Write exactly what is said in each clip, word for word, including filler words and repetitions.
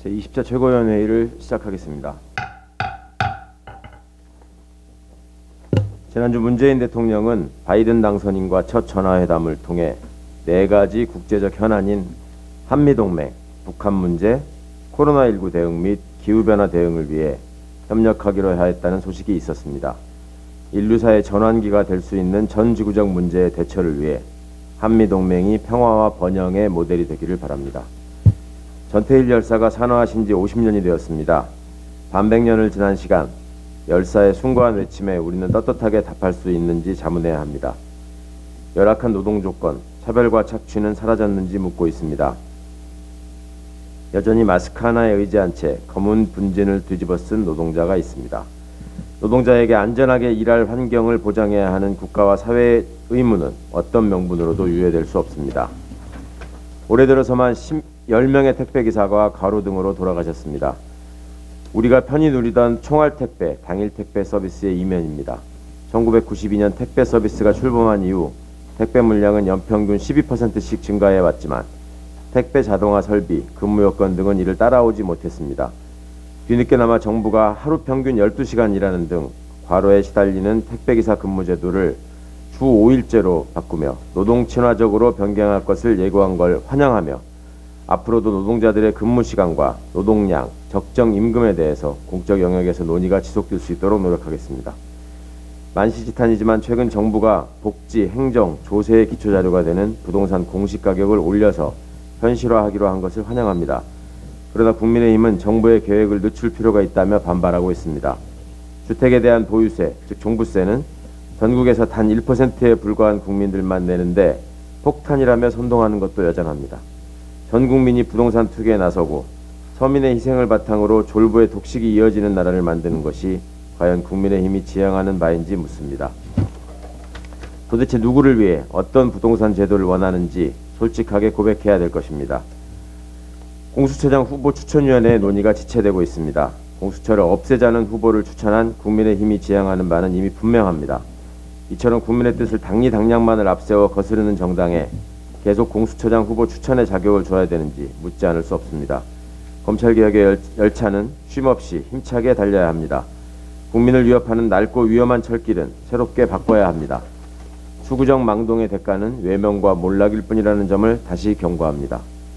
제이십 차 최고위원회의를 시작하겠습니다. 지난주 문재인 대통령은 바이든 당선인과 첫 전화회담을 통해 네 가지 국제적 현안인 한미동맹, 북한 문제, 코로나십구 대응 및 기후변화 대응을 위해 협력하기로 하였다는 소식이 있었습니다. 인류사의 전환기가 될 수 있는 전 지구적 문제의 대처를 위해 한미동맹이 평화와 번영의 모델이 되기를 바랍니다. 전태일 열사가 산화하신 지 오십 년이 되었습니다. 반백 년을 지난 시간, 열사의 숭고한 외침에 우리는 떳떳하게 답할 수 있는지 자문해야 합니다. 열악한 노동 조건, 차별과 착취는 사라졌는지 묻고 있습니다. 여전히 마스크 하나에 의지한 채 검은 분진을 뒤집어 쓴 노동자가 있습니다. 노동자에게 안전하게 일할 환경을 보장해야 하는 국가와 사회의 의무는 어떤 명분으로도 유예될 수 없습니다. 올해 들어서만 십 명의 택배기사가 가로등으로 돌아가셨습니다. 우리가 편히 누리던 총알택배, 당일택배 서비스의 이면입니다. 천구백구십이 년 택배 서비스가 출범한 이후 택배 물량은 연평균 십이 퍼센트씩 증가해왔지만 택배 자동화 설비, 근무 여건 등은 이를 따라오지 못했습니다. 뒤늦게나마 정부가 하루 평균 열두 시간 일하는 등 과로에 시달리는 택배기사 근무 제도를 주 오 일제로 바꾸며 노동 친화적으로 변경할 것을 예고한 걸 환영하며 앞으로도 노동자들의 근무 시간과 노동량, 적정 임금에 대해서 공적 영역에서 논의가 지속될 수 있도록 노력하겠습니다. 만시지탄이지만 최근 정부가 복지, 행정, 조세의 기초자료가 되는 부동산 공시가격을 올려서 현실화하기로 한 것을 환영합니다. 그러나 국민의힘은 정부의 계획을 늦출 필요가 있다며 반발하고 있습니다. 주택에 대한 보유세, 즉 종부세는 전국에서 단 일 퍼센트에 불과한 국민들만 내는데 폭탄이라며 선동하는 것도 여전합니다. 전 국민이 부동산 투기에 나서고 서민의 희생을 바탕으로 졸부의 독식이 이어지는 나라를 만드는 것이 과연 국민의힘이 지향하는 바인지 묻습니다. 도대체 누구를 위해 어떤 부동산 제도를 원하는지 솔직하게 고백해야 될 것입니다. 공수처장 후보 추천위원회의 논의가 지체되고 있습니다. 공수처를 없애자는 후보를 추천한 국민의힘이 지향하는 바는 이미 분명합니다. 이처럼 국민의 뜻을 당리당략만을 앞세워 거스르는 정당에 계속 공수처장 후보 추천의 자격을 줘야 되는지 묻지 않을 수 없습니다. 검찰개혁의 열차는 쉼없이 힘차게 달려야 합니다. 국민을 위협하는 낡고 위험한 철길은 새롭게 바꿔야 합니다. 수구적 망동의 대가는 외면과 몰락일 뿐이라는 점을 다시 경고합니다.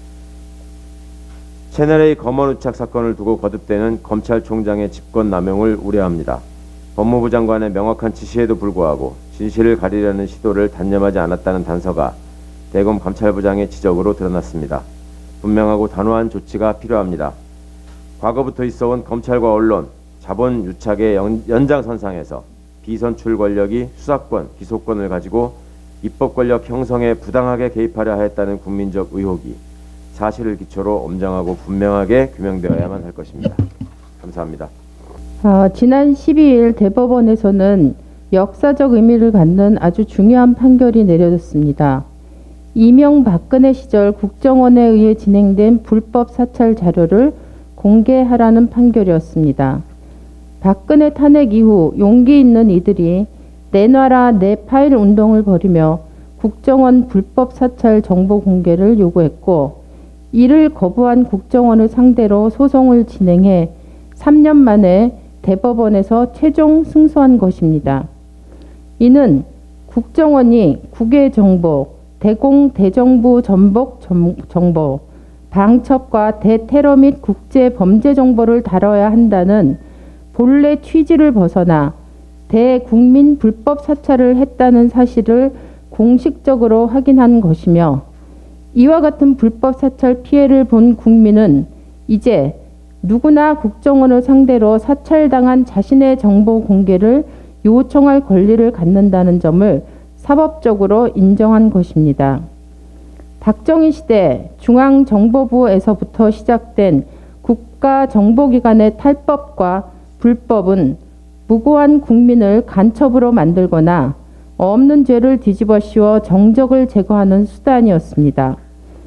채널A 검언우착 사건을 두고 거듭되는 검찰총장의 직권남용을 우려합니다. 법무부 장관의 명확한 지시에도 불구하고 진실을 가리려는 시도를 단념하지 않았다는 단서가 대검 감찰부장의 지적으로 드러났습니다. 분명하고 단호한 조치가 필요합니다. 과거부터 있어온 검찰과 언론, 자본 유착의 연장선상에서 비선출 권력이 수사권, 기소권을 가지고 입법 권력 형성에 부당하게 개입하려 하였다는 국민적 의혹이 사실을 기초로 엄정하고 분명하게 규명되어야만 할 것입니다. 감사합니다. 어, 지난 십이 일 대법원에서는 역사적 의미를 갖는 아주 중요한 판결이 내려졌습니다. 이명박근혜 시절 국정원에 의해 진행된 불법 사찰 자료를 공개하라는 판결이었습니다. 박근혜 탄핵 이후 용기 있는 이들이 내놔라 내 파일 운동을 벌이며 국정원 불법 사찰 정보 공개를 요구했고, 이를 거부한 국정원을 상대로 소송을 진행해 삼 년 만에 대법원에서 최종 승소한 것입니다. 이는 국정원이 국외 정보, 대공 대정부 전복 정보, 방첩과 대테러 및 국제 범죄 정보를 다뤄야 한다는 본래 취지를 벗어나 대국민 불법 사찰을 했다는 사실을 공식적으로 확인한 것이며, 이와 같은 불법 사찰 피해를 본 국민은 이제 누구나 국정원을 상대로 사찰당한 자신의 정보 공개를 요청할 권리를 갖는다는 점을 사법적으로 인정한 것입니다. 박정희 시대 중앙정보부에서부터 시작된 국가정보기관의 탈법과 불법은 무고한 국민을 간첩으로 만들거나 없는 죄를 뒤집어 씌워 정적을 제거하는 수단이었습니다.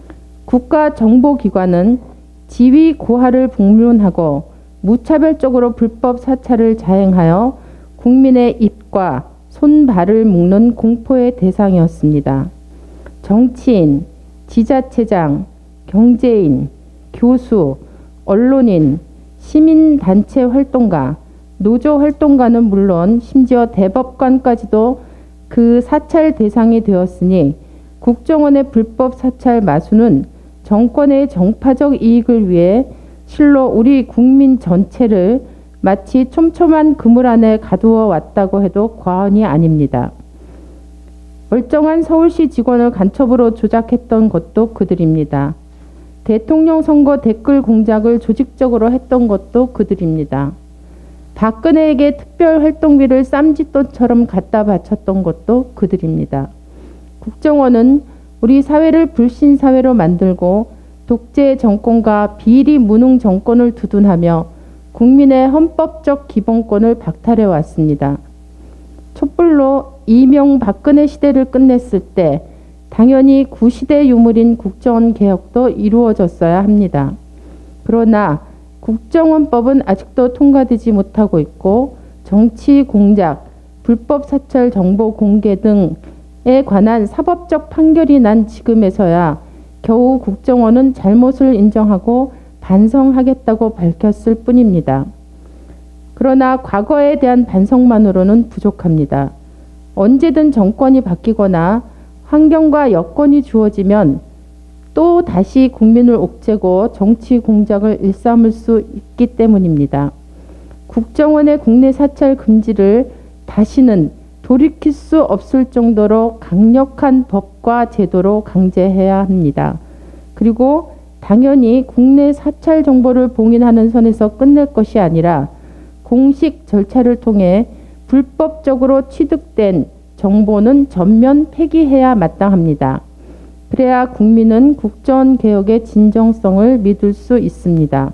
국가정보기관은 지위 고하를 불문하고 무차별적으로 불법 사찰을 자행하여 국민의 입과 손, 발을 묶는 공포의 대상이었습니다. 정치인, 지자체장, 경제인, 교수, 언론인, 시민단체 활동가, 노조 활동가는 물론 심지어 대법관까지도 그 사찰 대상이 되었으니 국정원의 불법 사찰 마수는 정권의 정파적 이익을 위해 실로 우리 국민 전체를 마치 촘촘한 그물 안에 가두어 왔다고 해도 과언이 아닙니다. 멀쩡한 서울시 직원을 간첩으로 조작했던 것도 그들입니다. 대통령 선거 댓글 공작을 조직적으로 했던 것도 그들입니다. 박근혜에게 특별 활동비를 쌈짓돈처럼 갖다 바쳤던 것도 그들입니다. 국정원은 우리 사회를 불신사회로 만들고 독재 정권과 비리 무능 정권을 두둔하며 국민의 헌법적 기본권을 박탈해 왔습니다. 촛불로 이명박근혜 시대를 끝냈을 때 당연히 구시대 유물인 국정원 개혁도 이루어졌어야 합니다. 그러나 국정원법은 아직도 통과되지 못하고 있고 정치 공작, 불법 사찰 정보 공개 등에 관한 사법적 판결이 난 지금에서야 겨우 국정원은 잘못을 인정하고 반성하겠다고 밝혔을 뿐입니다. 그러나 과거에 대한 반성만으로는 부족합니다. 언제든 정권이 바뀌거나 환경과 여건이 주어지면 또 다시 국민을 옥죄고 정치 공작을 일삼을 수 있기 때문입니다. 국정원의 국내 사찰 금지를 다시는 돌이킬 수 없을 정도로 강력한 법과 제도로 강제해야 합니다. 그리고 당연히 국내 사찰 정보를 봉인하는 선에서 끝낼 것이 아니라 공식 절차를 통해 불법적으로 취득된 정보는 전면 폐기해야 마땅합니다. 그래야 국민은 국정원 개혁의 진정성을 믿을 수 있습니다.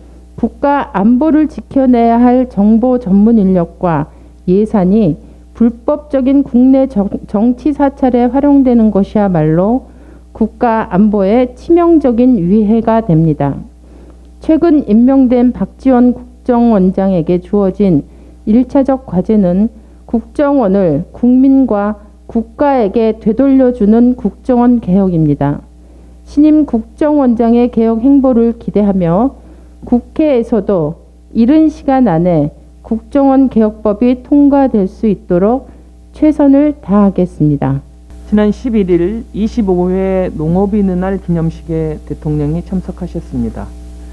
국가 안보를 지켜내야 할 정보 전문 인력과 예산이 불법적인 국내 정, 정치 사찰에 활용되는 것이야말로 국가 안보에 치명적인 위해가 됩니다. 최근 임명된 박지원 국정원장에게 주어진 일차적 과제는 국정원을 국민과 국가에게 되돌려주는 국정원 개혁입니다. 신임 국정원장의 개혁 행보를 기대하며 국회에서도 이른 시간 안에 국정원 개혁법이 통과될 수 있도록 최선을 다하겠습니다. 지난 십일 일 이십오 회 농업이 있는 날 기념식에 대통령이 참석하셨습니다.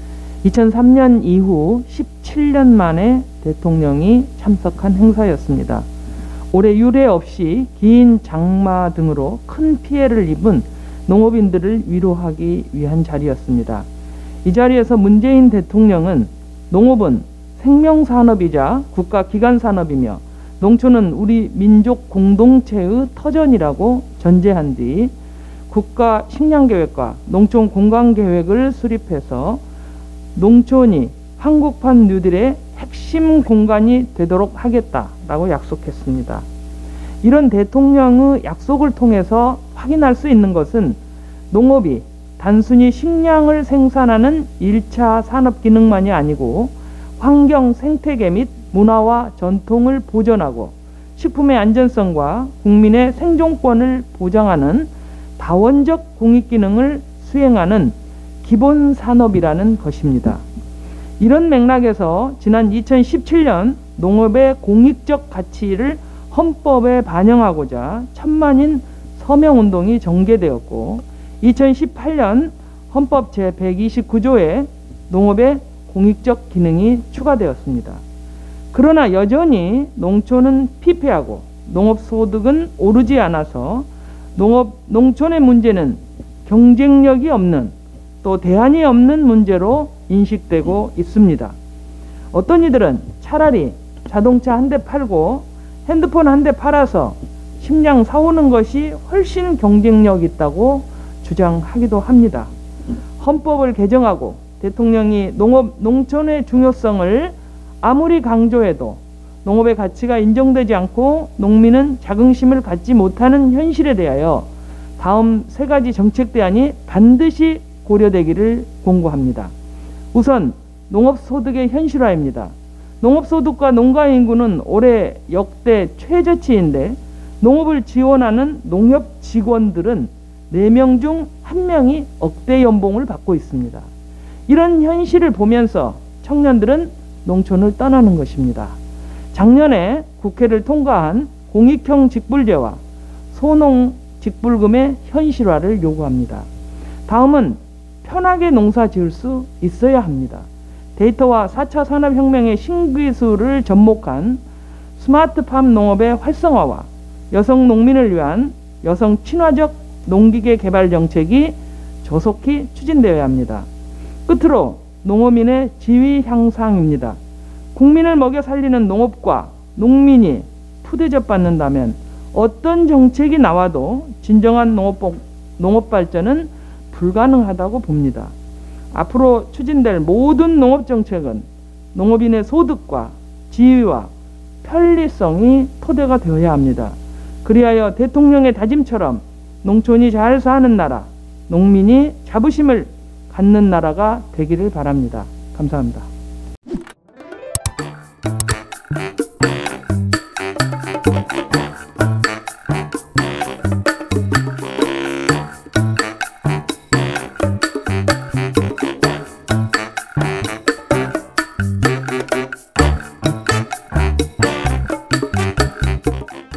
이천삼 년 이후 십칠 년 만에 대통령이 참석한 행사였습니다. 올해 유례 없이 긴 장마 등으로 큰 피해를 입은 농업인들을 위로하기 위한 자리였습니다. 이 자리에서 문재인 대통령은 농업은 생명산업이자 국가기관산업이며 농촌은 우리 민족 공동체의 터전이라고 전제한 뒤 국가 식량계획과 농촌 공간계획을 수립해서 농촌이 한국판 뉴딜의 핵심 공간이 되도록 하겠다라고 약속했습니다. 이런 대통령의 약속을 통해서 확인할 수 있는 것은 농업이 단순히 식량을 생산하는 일 차 산업 기능만이 아니고 환경 생태계 및 문화와 전통을 보존하고 식품의 안전성과 국민의 생존권을 보장하는 다원적 공익 기능을 수행하는 기본 산업이라는 것입니다. 이런 맥락에서 지난 이천십칠 년 농업의 공익적 가치를 헌법에 반영하고자 천만인 서명운동이 전개되었고 이천십팔 년 헌법 제백이십구 조에 농업의 공익적 기능이 추가되었습니다. 그러나 여전히 농촌은 피폐하고 농업소득은 오르지 않아서 농업, 농촌의 문제는 경쟁력이 없는 또 대안이 없는 문제로 인식되고 있습니다. 어떤 이들은 차라리 자동차 한 대 팔고 핸드폰 한 대 팔아서 식량 사오는 것이 훨씬 경쟁력 있다고 주장하기도 합니다. 헌법을 개정하고 대통령이 농업, 농촌의 중요성을 아무리 강조해도 농업의 가치가 인정되지 않고 농민은 자긍심을 갖지 못하는 현실에 대하여 다음 세 가지 정책 대안이 반드시 고려되기를 공고합니다. 우선 농업소득의 현실화입니다. 농업소득과 농가인구는 올해 역대 최저치인데 농업을 지원하는 농협 직원들은 네 명 중 한 명이 억대 연봉을 받고 있습니다. 이런 현실을 보면서 청년들은 농촌을 떠나는 것입니다. 작년에 국회를 통과한 공익형 직불제와 소농 직불금의 현실화를 요구합니다. 다음은 편하게 농사 지을 수 있어야 합니다. 데이터와 사 차 산업혁명의 신기술을 접목한 스마트팜 농업의 활성화와 여성 농민을 위한 여성 친화적 농기계 개발 정책이 조속히 추진되어야 합니다. 끝으로 농어민의 지위 향상입니다. 국민을 먹여 살리는 농업과 농민이 푸대접받는다면 어떤 정책이 나와도 진정한 농업, 농업 발전은 불가능하다고 봅니다. 앞으로 추진될 모든 농업 정책은 농업인의 소득과 지위와 편리성이 토대가 되어야 합니다. 그리하여 대통령의 다짐처럼 농촌이 잘 사는 나라, 농민이 자부심을 갖는 나라가 되기를 바랍니다. 감사합니다.